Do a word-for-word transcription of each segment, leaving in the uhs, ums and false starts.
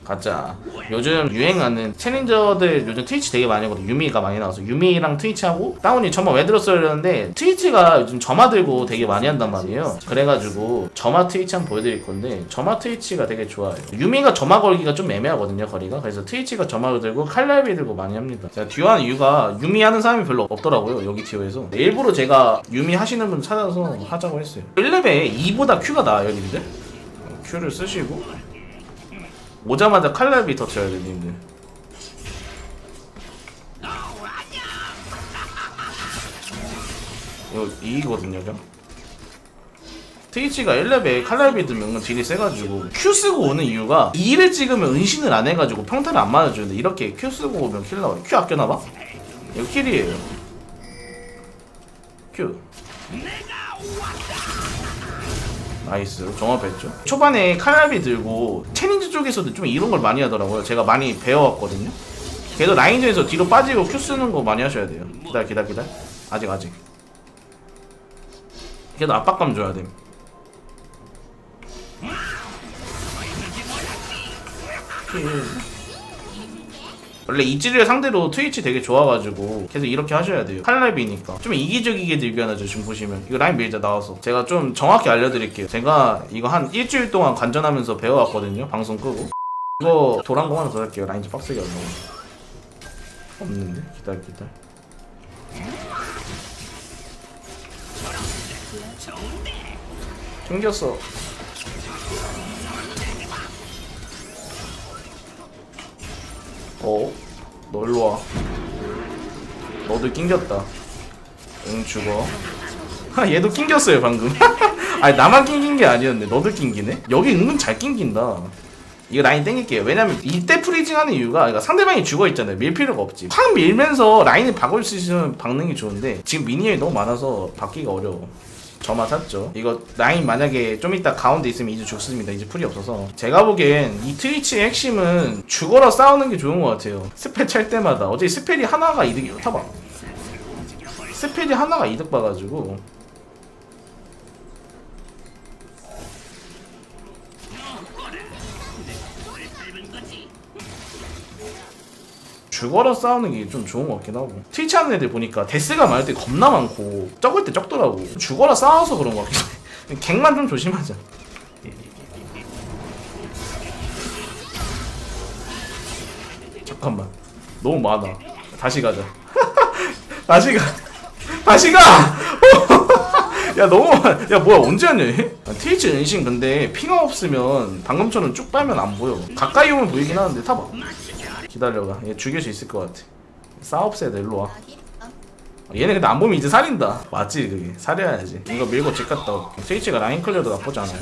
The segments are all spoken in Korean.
가자. 요즘 유행하는 챌린저들 요즘 트위치 되게 많이 하거든. 유미가 많이 나와서 유미랑 트위치하고 다운이 저만 왜 들었어요 이러는데 트위치가 요즘 점화 들고 되게 많이 한단 말이에요. 그래가지고 점화 트위치 한번 보여드릴 건데 점화 트위치가 되게 좋아요. 유미가 점화 걸기가 좀 애매하거든요 거리가. 그래서 트위치가 점화를 들고 칼날비 들고 많이 합니다. 제가 듀오 하는 이유가 유미 하는 사람이 별로 없더라고요 여기 듀오에서. 일부러 제가 유미 하시는 분 찾아서 하자고 했어요. 일 레벨에 이보다 Q가 나아요 님들. Q를 쓰시고 오자마자 칼날비 터쳐야 돼 님들. 이거 이거든요 그냥. 트위치가 일 레벨 칼날비 들면 딜이 세가지고 Q 쓰고 오는 이유가 이를 찍으면 은신을 안 해가지고 평타를 안 맞아주는데 이렇게 Q 쓰고 오면 킬 나와요. Q 아껴놔봐. 이거 킬이에요. Q 나이스 종합했죠. 초반에 칼날비 들고 챌린지 쪽에서도 좀 이런 걸 많이 하더라고요. 제가 많이 배워왔거든요. 그래도 라인전에서 뒤로 빠지고 Q 쓰는 거 많이 하셔야 돼요. 기다려 기다려 기다려. 아직 아직 그래도 압박감 줘야 돼. 원래 이즈리얼 상대로 트위치 되게 좋아가지고 계속 이렇게 하셔야 돼요. 칼날비니까 좀 이기적이게 들게 하죠. 지금 보시면 이거 라인 밀자 나와서 제가 좀 정확히 알려드릴게요. 제가 이거 한 일주일 동안 관전하면서 배워왔거든요. 방송 끄고. 이거 도란 거 하나 더 할게요. 라인 좀 빡세게 하려고. 없는데? 기다려 기다려. 튕겼어. 어? 너 일로와. 너도 낑겼다. 응 죽어. 하 얘도 낑겼어요 방금. 아니 나만 낑긴 게 아니었네. 너도 낑기네? 여기 은근 잘 낑긴다. 이거 라인 땡길게요. 왜냐면 이때 프리징 하는 이유가 그러니까 상대방이 죽어있잖아요. 밀 필요가 없지. 확 밀면서 라인을 박을 수 있으면 박는 게 좋은데 지금 미니언이 너무 많아서 박기가 어려워. 저만 샀죠. 이거 라인 만약에 좀 이따 가운데 있으면 이제 죽습니다. 이제 풀이 없어서. 제가 보기엔 이 트위치의 핵심은 죽어라 싸우는 게 좋은 것 같아요. 스펠 찰 때마다. 어제 스펠이 하나가 이득이 타봐. 스펠이 하나가 이득 봐가지고 죽어라 싸우는 게 좀 좋은 것 같긴 하고. 트위치 하는 애들 보니까 데스가 많을 때 겁나 많고 적을 때 적더라고. 죽어라 싸워서 그런 것 같긴 해. 갱만 좀 조심하자. 잠깐만 너무 많아. 다시 가자. 다시 가. 다시 가! 야 너무 많아. 야 뭐야 언제 왔냐 얘? 트위치 은신 근데 핑화 없으면 방금처럼 쭉 빨면 안 보여. 가까이 오면 보이긴 하는데 타봐. 기다려봐. 얘 죽일 수 있을 것 같아. 싸웁세야 돼. 일로와. 얘네 근데 안 보면 이제 살인다. 맞지 그게. 살해야지. 이거 밀고 집 갔다 올게. 트위치가 라인 클리어도 나쁘지 않아요.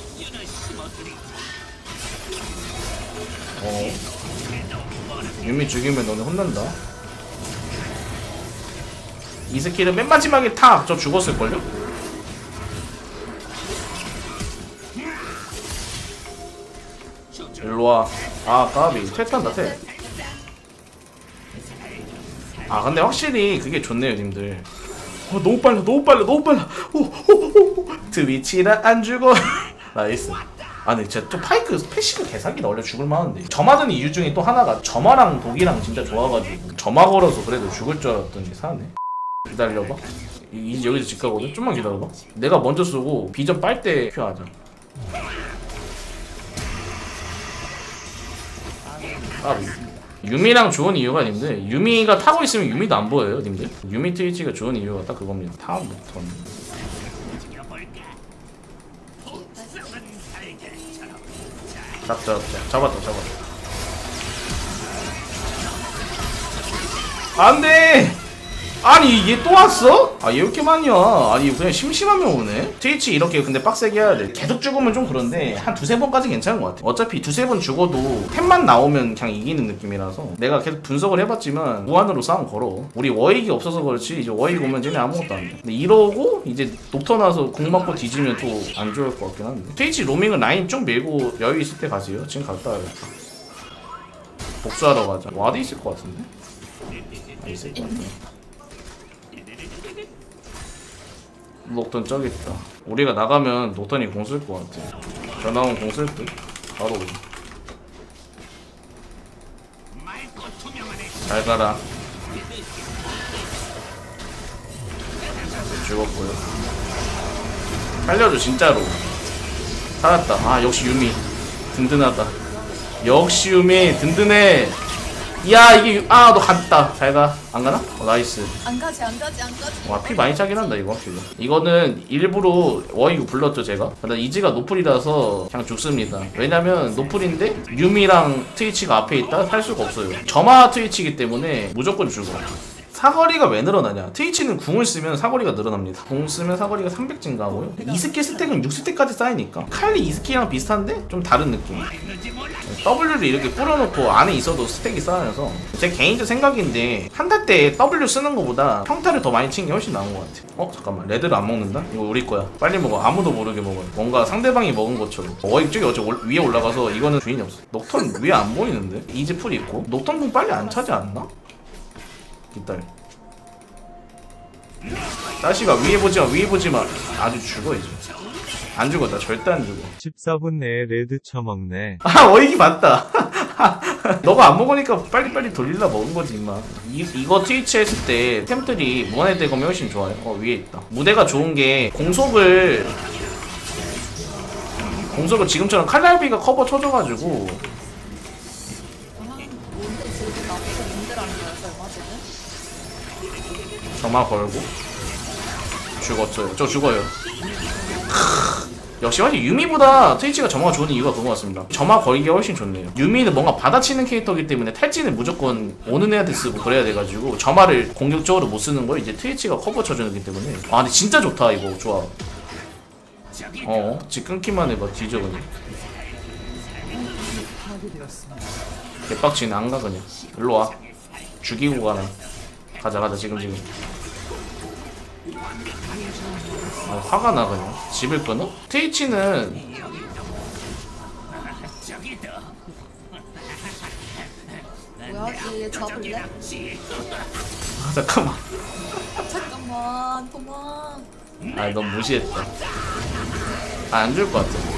어 유미 죽이면 너네 혼난다. 이 스킬은 맨 마지막에 탁! 저 죽었을걸요? 일로와. 아 까비. 퇴탄다 퇴. 아 근데 확실히 그게 좋네요 님들. 어 너무 빨라 너무 빨라 너무 빨라. 오오오 트위치라 안 죽어. 나이스. 아 근데 진짜 좀 파이크 패시브 개사기다. 원래 죽을만한데 점화든 이유 중에 또 하나가 점화랑 독이랑 진짜 좋아가지고 점화 걸어서 그래도 죽을 줄 알았더니 사네. 기다려봐. 이, 여기서 집 가거든? 좀만 기다려봐. 내가 먼저 쏘고 비전 빨 때 큐하자. 아 유미랑 좋은 이유가 님들 유미가 타고 있으면 유미도 안 보여요 님들. 유미 트위치가 좋은 이유가 딱 그겁니다. 다음부터 잡자 잡자 잡았다 잡았다. 안돼. 아니 얘 또 왔어? 아 얘 왜 이렇게 많이 와? 아니 그냥 심심하면 오네? 트위치 이렇게 근데 빡세게 해야 돼. 계속 죽으면 좀 그런데 한 두세 번까지 괜찮은 것 같아. 어차피 두세 번 죽어도 템만 나오면 그냥 이기는 느낌이라서 내가 계속 분석을 해봤지만 무한으로 싸움 걸어. 우리 워익이 없어서 그렇지 이제 워익 오면 쟤네 아무것도 안 돼. 근데 이러고 이제 녹터 나서 공 맞고 뒤지면 또 안 좋을 것 같긴 한데. 트위치 로밍은 라인 쭉 밀고 여유 있을 때 가세요. 지금 갔다 와야겠다. 복수하러 가자. 와드 있을 것 같은데? 아, 있을 것 같네. 녹턴 저기 있다. 우리가 나가면 녹턴이 공 쓸 것 같아. 전화온 공 쓸 듯? 바로 오지. 잘 가라. 죽었고요. 살려줘 진짜로. 살았다. 아 역시 유미 든든하다. 역시 유미 든든해. 야 이게 아 너 갔다. 잘가. 안가나? 어, 나이스. 안가지 안가지 안가지. 와 피 많이 차긴 한다 이거 확실히. 이거는 일부러 워이구 불렀죠 제가. 근데 이지가 노플이라서 그냥 죽습니다. 왜냐면 노플인데 유미랑 트위치가 앞에 있다 할 수가 없어요. 점화 트위치이기 때문에 무조건 죽어. 사거리가 왜 늘어나냐? 트위치는 궁을 쓰면 사거리가 늘어납니다. 궁 쓰면 사거리가 삼백 증가하고요. 이 스킬 스택은 육 스택까지 쌓이니까 칼리 이 스킬이랑 비슷한데 좀 다른 느낌. W를 이렇게 뿌려놓고 안에 있어도 스택이 쌓여서 제 개인적 생각인데 한타 때 W 쓰는 것보다 평타를 더 많이 치는 게 훨씬 나은 것 같아. 어? 잠깐만 레드를 안 먹는다? 이거 우리 거야. 빨리 먹어. 아무도 모르게 먹어요. 뭔가 상대방이 먹은 것처럼. 어 이쪽에 어째 위에 올라가서 이거는 주인이 없어. 녹턴 위에 안 보이는데? 이지 풀 있고 녹턴 궁 빨리 안 차지 않나? 기다려. 따시가 위에 보지마 위에 보지마. 아주 죽어 이제. 안 죽어. 나 절대 안 죽어. 십사 분 내에 레드 처먹네. 아 어이기 맞다. 너가 안 먹으니까 빨리빨리 돌릴라 먹은 거지 임마. 이, 이거 트위치 했을 때 템들이 무한의 대검이 훨씬 좋아요. 어 위에 있다. 무대가 좋은 게 공속을 공속을 지금처럼 칼날비가 커버 쳐줘가지고 점화 걸고 죽었어요. 저 죽어요. 역시 확실히 유미보다 트위치가 점화가 좋은 이유가 그거 같습니다. 점화 걸기가 훨씬 좋네요. 유미는 뭔가 받아치는 캐릭터이기 때문에 탈진을 무조건 오는 애한테 쓰고 그래야 돼가지고 점화를 공격적으로 못 쓰는 걸 이제 트위치가 커버 쳐주기 때문에. 아 근데 진짜 좋다 이거. 좋아. 어 지 끊기만 해봐 뒤져 그냥. 개빡치네. 안가 그냥. 일로와. 죽이고 가네. 가자 가자 지금 지금. 아, 화가 나 그냥. 집을 끊어? 트위치는 뭐야 얘 잡을래? 아, 잠깐만. 잠깐만 도망. 아 넌 무시했다. 아 안 줄 것 같아.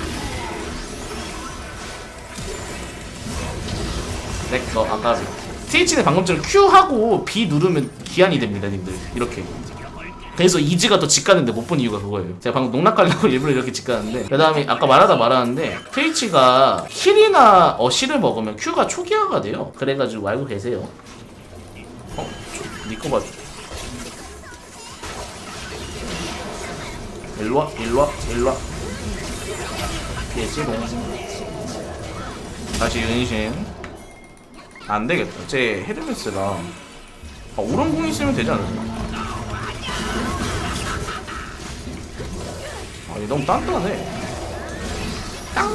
내꺼 아까비. 트위치는 방금처럼 Q 하고 B 누르면 기한이 됩니다 님들. 이렇게. 그래서 이지가 더 직가는데 못 본 이유가 그거예요. 제가 방금 농락하려고 일부러 이렇게 직가는데 그 다음에 아까 말하다 말하는데 트위치가 힐이나 어시를 먹으면 Q가 초기화가 돼요. 그래가지고 알고 계세요. 어? 니꺼 봐줘. 일로와 일로와 일로와. 피했지롱. 다시 은신. 안되겠다. 쟤 헤르메스가 아, 오른궁이 있으면 되지 않을까? 아, 얘 너무 단단해. 땅.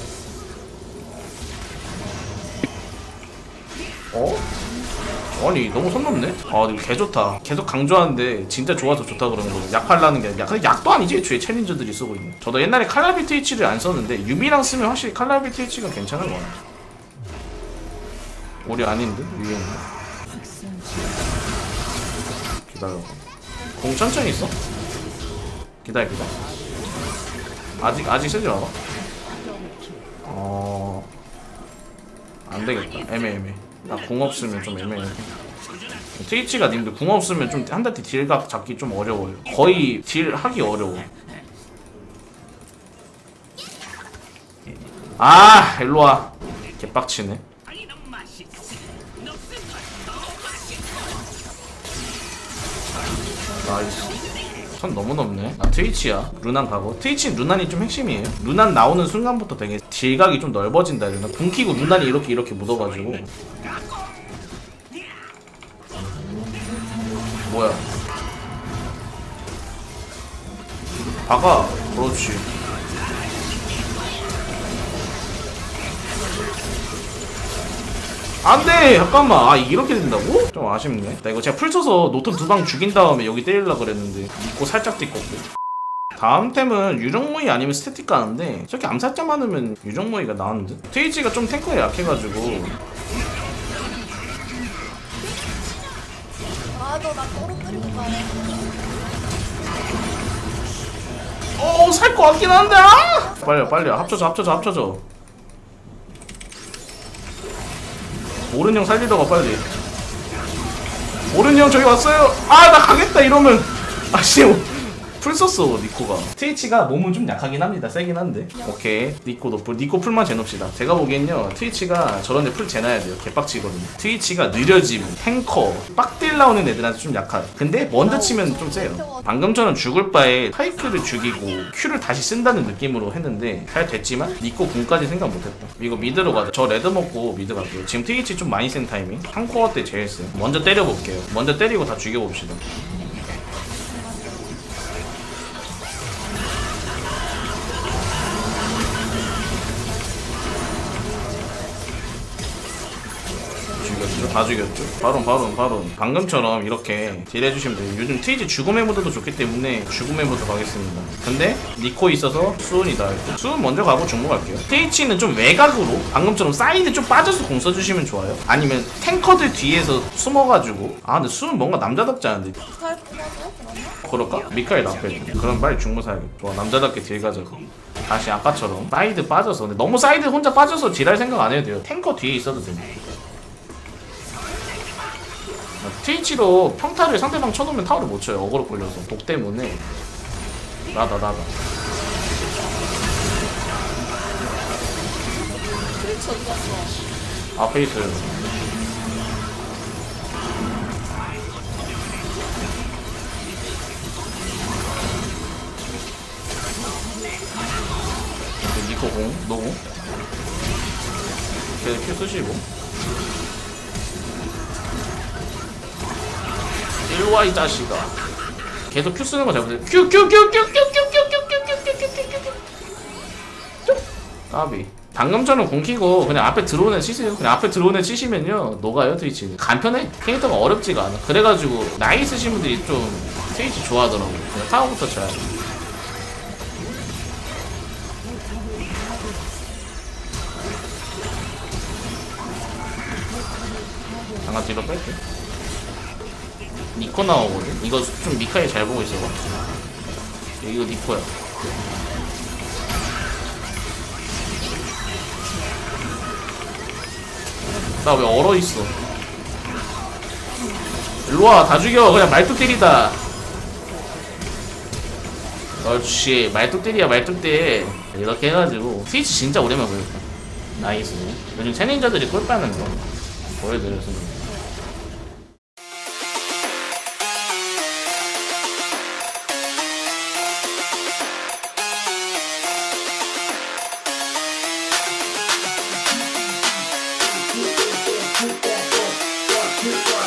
어? 아니 너무 손 넘네? 아 이거 개 좋다. 계속 강조하는데 진짜 좋아서 좋다 그러는 거예요. 약팔라는 게 아니라. 근데 약도 아니지 애초에 챌린저들이 쓰고 있는. 저도 옛날에 칼날비 트위치를 안 썼는데 유미랑 쓰면 확실히 칼날비 트위치가 괜찮은 거 같아. 우리 아닌데? 위에 있네. 기다려. 공 천천히 있어. 기다려 기다려. 아직 아직 쓰지 마봐. 어... 안되겠다. 애매애매. 나 궁 없으면 좀 애매해. 트위치가 님들 궁 없으면 좀 한 달 뒤 딜각 잡기 좀 어려워요. 거의 딜 하기 어려워. 아 일로와. 개빡치네. 나이스. 선 너무 높네. 아 트위치야. 루난 가고. 트위치는 루난이 좀 핵심이에요. 루난 나오는 순간부터 되게 딜각이 좀 넓어진다 이러나. 궁 키고 루난이 이렇게 이렇게 묻어가지고. 뭐야. 박아. 그렇지. 안돼! 잠깐만. 아 이렇게 된다고? 좀 아쉽네. 나 이거 제가 풀 쳐서 노턴 두 방 죽인 다음에 여기 때리려고 그랬는데 믿고 살짝 띠껍고. 다음 템은 유령모이 아니면 스태틱 가는데 저렇게 암살자 많으면 유령모이가 나왔는데? 트위치가 좀 탱커에 약해가지고. 아 너 나 떨어뜨리고 가네. 어, 살 것 같긴 한데. 아! 빨리 빨리 합쳐져 합쳐져 합쳐져. 오른 형 살리다가 빨리. 오른 형 저기 왔어요. 아 나 가겠다 이러면. 아씨 풀 썼어 니코가. 트위치가 몸은 좀 약하긴 합니다. 세긴 한데. 오케이 니코 노플. 니코 풀만 재놓읍시다. 제가 보기엔요 트위치가 저런데 풀 재놔야 돼요. 개빡치거든요. 트위치가 느려짐, 탱커, 빡딜 나오는 애들한테 좀 약하다. 근데 먼저 치면 좀 세요. 방금처럼 죽을 바에 파이크를 죽이고 Q를 다시 쓴다는 느낌으로 했는데 잘 됐지만 니코 궁까지 생각 못했다. 이거 미드로 가자. 저 레드 먹고 미드 갈게요. 지금 트위치 좀 많이 센 타이밍. 한 코어 때 제일 세. 먼저 때려볼게요. 먼저 때리고 다 죽여봅시다. 죽였죠? 다 죽였죠? 바론 바론 바론. 방금처럼 이렇게 딜 해주시면 돼요. 요즘 트위치 죽음의 무드도 좋기 때문에 죽음의 무드 가겠습니다. 근데 니코 있어서 수은이다. 수은 먼저 가고 중무 갈게요. 트위치는 좀 외곽으로 방금처럼 사이드 좀 빠져서 공 써주시면 좋아요. 아니면 탱커들 뒤에서 숨어가지고. 아 근데 수은 뭔가 남자답지 않은데. 잘 뽑아줘 그러면? 그럴까? 미카엘 앞에. 그럼 빨리 중무 사야겠다. 좋아 남자답게 딜 가자고. 다시 아까처럼 사이드 빠져서. 근데 너무 사이드 혼자 빠져서 딜할 생각 안 해도 돼요. 탱커 뒤에 있어도 됩니다. 트위치로 평타를 상대방 쳐놓으면 타워를 못 쳐요. 어그로 걸려서 독 때문에. 나다 나다. 트위치 어디 갔어? 앞에 있어요. 니코 공 노공. 계속 큐 쓰시고. 일로와 이 자식아. 계속 큐 쓰는 거 잘못해. 큐 큐 큐 큐 큐 큐 큐 큐 큐 큐 큐 큐 큐. 까비. 방금처럼 공키고 그냥 앞에 들어오는 애 치세요. 그냥 앞에 들어오는 애 치시면요 녹아요 트위치. 간편해. 캐릭터가 어렵지가 않아. 그래가지고 나이 쓰신 분들이 좀 트위치 좋아하더라고. 그냥 타워부터 쳐야 돼. 잠깐 뒤로 뺄게. 니코 나오거든? 이거 좀 미카엘 잘 보고 있어봐. 이거 니코야. 나 왜 얼어있어? 일로와 다 죽여. 그냥 말뚝 때리다. 그렇지 말뚝 때리야 말뚝 때. 이렇게 해가지고 트위치 진짜 오랜만에 보였다. 나이스. 요즘 챌린저들이 꿀 빠는 거 보여드렸습니다. Keep that, keep that, keep that.